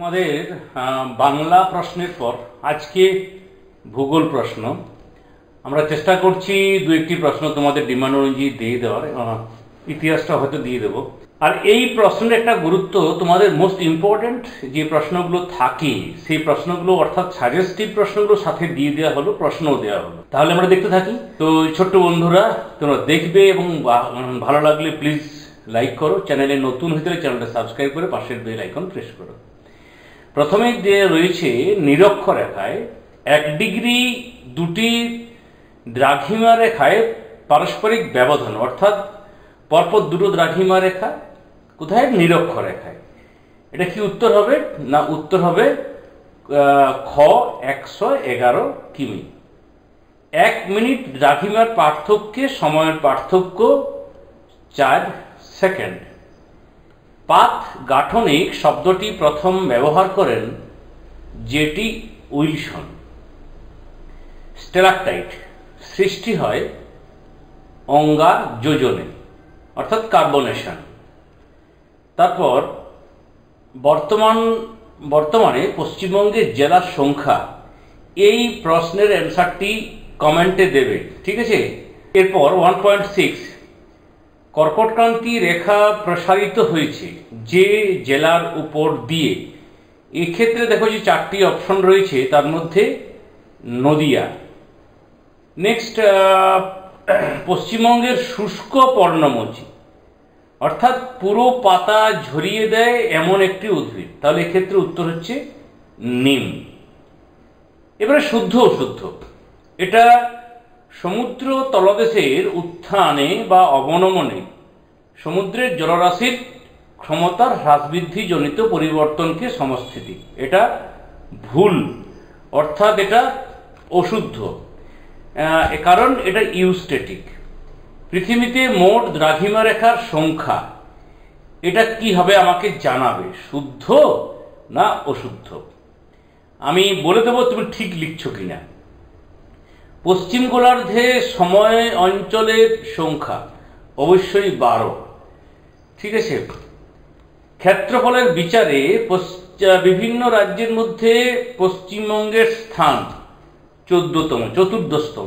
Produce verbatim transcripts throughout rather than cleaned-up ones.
আমাদের বাংলা প্রশ্নের পর আজকে ভূগোল প্রশ্ন। আমরা চেষ্টা করছি দু একটি প্রশ্ন তোমাদের ডিমান্ড অনুযায়ী দিয়ে দেওয়ার, ইতিহাসটা হয়তো দিয়ে দেবো। আর এই প্রশ্নের একটা গুরুত্ব, তোমাদের মোস্ট ইম্পর্টেন্ট যে প্রশ্নগুলো থাকে সেই প্রশ্নগুলো অর্থাৎ সাজেস্টিভ প্রশ্নগুলো সাথে দিয়ে দেওয়া হলো, প্রশ্নও দেওয়া হলো। তাহলে আমরা দেখতে থাকি। তো ছোট্ট বন্ধুরা তোমরা দেখবে এবং ভালো লাগলে প্লিজ লাইক করো, চ্যানেলে নতুন হয়ে গেলে চ্যানেলটা সাবস্ক্রাইব করে পাশের বেল আইকন প্রেস করো। প্রথমে যে রয়েছে নিরক্ষরেখায় এক ডিগ্রি দুটি দ্রাঘিমা রেখায় পারস্পরিক ব্যবধান, অর্থাৎ পরপর দুটো দ্রাঘিমা রেখা কোথায়? নিরক্ষরেখায়। এটা কি উত্তর হবে? না, উত্তর হবে খ একশো এগারো কিমি। এক মিনিট দ্রাঘিমার পার্থক্যে সময়ের পার্থক্য চার সেকেন্ড। পাত গাঠনিক শব্দটি প্রথম ব্যবহার করেন জেটি উইলসন। স্টেলাকটাইট সৃষ্টি হয় অঙ্গার যোজনে, অর্থাৎ কার্বনেশন। তারপর বর্তমান বর্তমানে পশ্চিমবঙ্গের জেলার সংখ্যা, এই প্রশ্নের অ্যান্সারটি কমেন্টে দেবে, ঠিক আছে? এরপর ওয়ান পয়েন্ট সিক্স কর্কটক্রান্তি রেখা প্রসারিত হয়েছে যে জেলার উপর দিয়ে। এক্ষেত্রে দেখো যে চারটি অপশন রয়েছে, তার মধ্যে নদিয়া। নেক্সট, পশ্চিমবঙ্গের শুষ্ক পর্ণমোচী, অর্থাৎ পুরো পাতা ঝরিয়ে দেয় এমন একটি উদ্ভিদ। তাহলে এক্ষেত্রে উত্তর হচ্ছে নিম। এবারে শুদ্ধ অশুদ্ধ, এটা সমুদ্র তলদেশের উত্থানে বা অবনমনে সমুদ্রের জলরাশির ক্ষমতার হ্রাস বৃদ্ধি জনিত পরিবর্তনকে সমস্থিতি। এটা ভুল, অর্থাৎ এটা অশুদ্ধ, কারণ এটা ইউস্টেটিক। পৃথিবীতে মোট দ্রাঘিমা রেখার সংখ্যা, এটা কি হবে আমাকে জানাবে, শুদ্ধ না অশুদ্ধ। আমি বলে দেবো, তুমি ঠিক লিখছো কিনা। পশ্চিম গোলার্ধে সময় অঞ্চলের সংখ্যা অবশ্যই বারো, ঠিক আছে। ক্ষেত্রফলের বিচারে বিভিন্ন রাজ্যের মধ্যে পশ্চিমবঙ্গের স্থান চোদ্দতম চতুর্দশতম।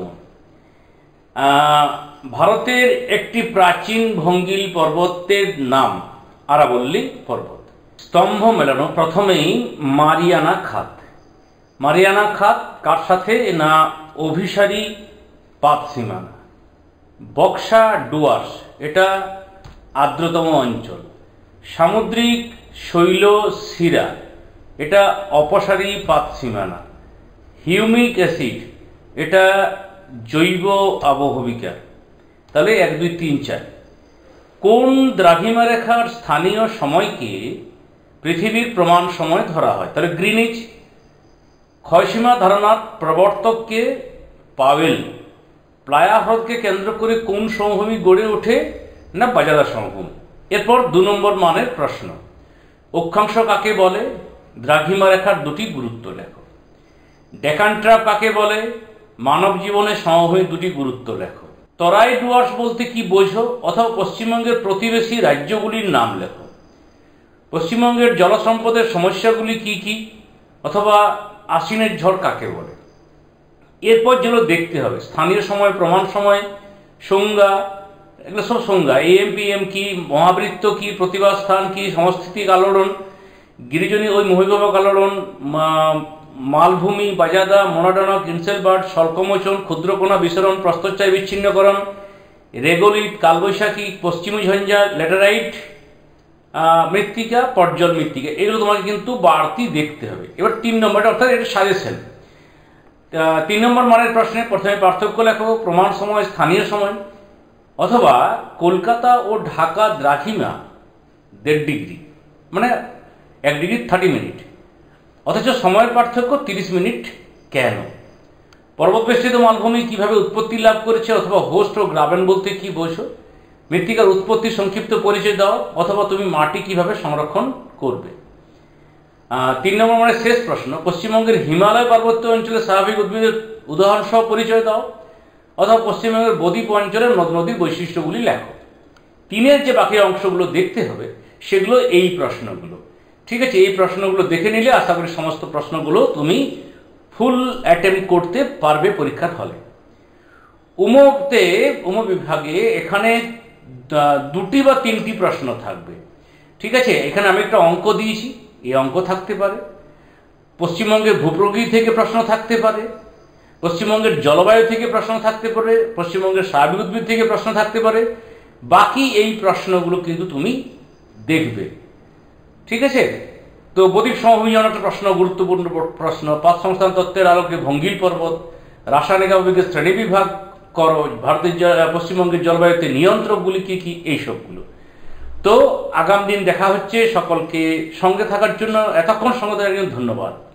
ভারতের একটি প্রাচীন ভঙ্গিল পর্বতের নাম আরাবল্লী পর্বত। স্তম্ভ মেলানো, প্রথমেই মারিয়ানা খাত। মারিয়ানা খাত কার সাথে? না, অভিসারী পাতসীমানা। বক্সা ডুয়ার্স, এটা আর্দ্রতম অঞ্চল। সামুদ্রিক শৈল শিরা, এটা অপসারী পাতসীমানা। হিউমিক অ্যাসিড, এটা জৈব আবহবিকার। তাহলে এক দুই তিন চার। কোন দ্রাঘিমা রেখার স্থানীয় সময়কে পৃথিবীর প্রমাণ সময় ধরা হয়? তাহলে গ্রিনিচ। ক্ষয়সীমা ধারণার প্রবর্তককে পাওয়েল। প্লায়া হ্রদকে কেন্দ্র করে কোন সমভূমি গড়ে ওঠে? না, বাজাদা সমভূমি। এরপর দু নম্বর মানের প্রশ্ন, অক্ষাংশ কাকে বলে? দ্রাঘিমা রেখার দুটি গুরুত্ব লেখো। ডেকান ট্র্যাপ কাকে বলে? মানব জীবনে সমভূমির দুটি গুরুত্ব লেখো। তরাই ডুয়ার্স বলতে কি বোঝো? অথবা পশ্চিমবঙ্গের প্রতিবেশী রাজ্যগুলির নাম লেখো। পশ্চিমবঙ্গের জলসম্পদের সমস্যাগুলি কি কি? অথবা আশ্বিনের ঝড় কাকে বলে? এরপর যেগুলো দেখতে হবে, স্থানীয় সময়, প্রমাণ সময়, সংজ্ঞা, এগুলো সব সংজ্ঞা। এএম পিএম কি, মহাবৃত্ত কি, প্রতিভা স্থান কি, সমস্থিতিক আলোড়ন, গিরিজনী ওই মহিভাবক আলোড়ন, মালভূমি, বাজাদা, মোনাডানক, ইনসেলবার্ট, স্বল্পমোচন, ক্ষুদ্রকোণা বিসরণ, প্রস্তরচায় বিচ্ছিন্নকরণ, রেগোলিট, কালবৈশাখী, পশ্চিমী ঝঞ্ঝা, ল্যাটেরাইট মৃত্তিকা, পর্জল মৃত্তিকা। এগুলো তোমাকে কিন্তু বাড়তি দেখতে হবে। এবার তিন নম্বরটা, অর্থাৎ এটা সাজেশন। তিন নম্বর মানের প্রশ্নে প্রথমে পার্থক্য লেখো, প্রমাণ সময়, স্থানীয় সময়। অথবা কলকাতা ও ঢাকা দ্রাঘিমা দেড় ডিগ্রি, মানে এক ডিগ্রি থার্টি মিনিট, অথচ সময়ের পার্থক্য তিরিশ মিনিট কেন? পর্বতবেষ্টিত মালভূমি কিভাবে উৎপত্তি লাভ করেছে? অথবা হোস্ট ও গ্রাবেন বলতে কি বোঝো? মৃত্তিকার উৎপত্তির সংক্ষিপ্ত পরিচয় দাও। অথবা তুমি মাটি কিভাবে সংরক্ষণ করবে? তিন নম্বর মানে শেষ প্রশ্ন, পশ্চিমবঙ্গের হিমালয় পার্বত্য অঞ্চলের স্বাভাবিক উদ্ভিদের উদাহরণ সহ পরিচয় দাও। অথবা পশ্চিমবঙ্গের বদ্বীপ অঞ্চলের নদ নদীর বৈশিষ্ট্যগুলি লেখো। তিনের যে বাকি অংশগুলো দেখতে হবে সেগুলো এই প্রশ্নগুলো। ঠিক আছে, এই প্রশ্নগুলো দেখে নিলে আশা করি সমস্ত প্রশ্নগুলো তুমি ফুল অ্যাটেম্প করতে পারবে পরীক্ষার হলে। উমতে উম বিভাগে এখানে দুটি বা তিনটি প্রশ্ন থাকবে। ঠিক আছে, এখানে আমি একটা অঙ্ক দিয়েছি, এই অঙ্ক থাকতে পারে, পশ্চিমবঙ্গের ভূপ্রকৃতি থেকে প্রশ্ন থাকতে পারে, পশ্চিমবঙ্গের জলবায়ু থেকে প্রশ্ন থাকতে পারে, পশ্চিমবঙ্গের স্বাভাবিক উদ্ভিদ থেকে প্রশ্ন থাকতে পারে। বাকি এই প্রশ্নগুলো কিন্তু তুমি দেখবে। ঠিক আছে, তো বদ্বীপ সমভূমিজন একটা প্রশ্ন, গুরুত্বপূর্ণ প্রশ্ন। পাঁচ সংস্থান তত্ত্বের আলোকে ভঙ্গিল পর্বত, রাসায়নিক আবহাওয়িকের শ্রেণী বিভাগ করো, ভারতের পশ্চিমবঙ্গের জলবায়ুতে নিয়ন্ত্রকগুলি কী কী, এইসবগুলো। তো আগামী দিন দেখা হচ্ছে। সকলকে সঙ্গে থাকার জন্য, এতক্ষণ সঙ্গে থাকার জন্য ধন্যবাদ।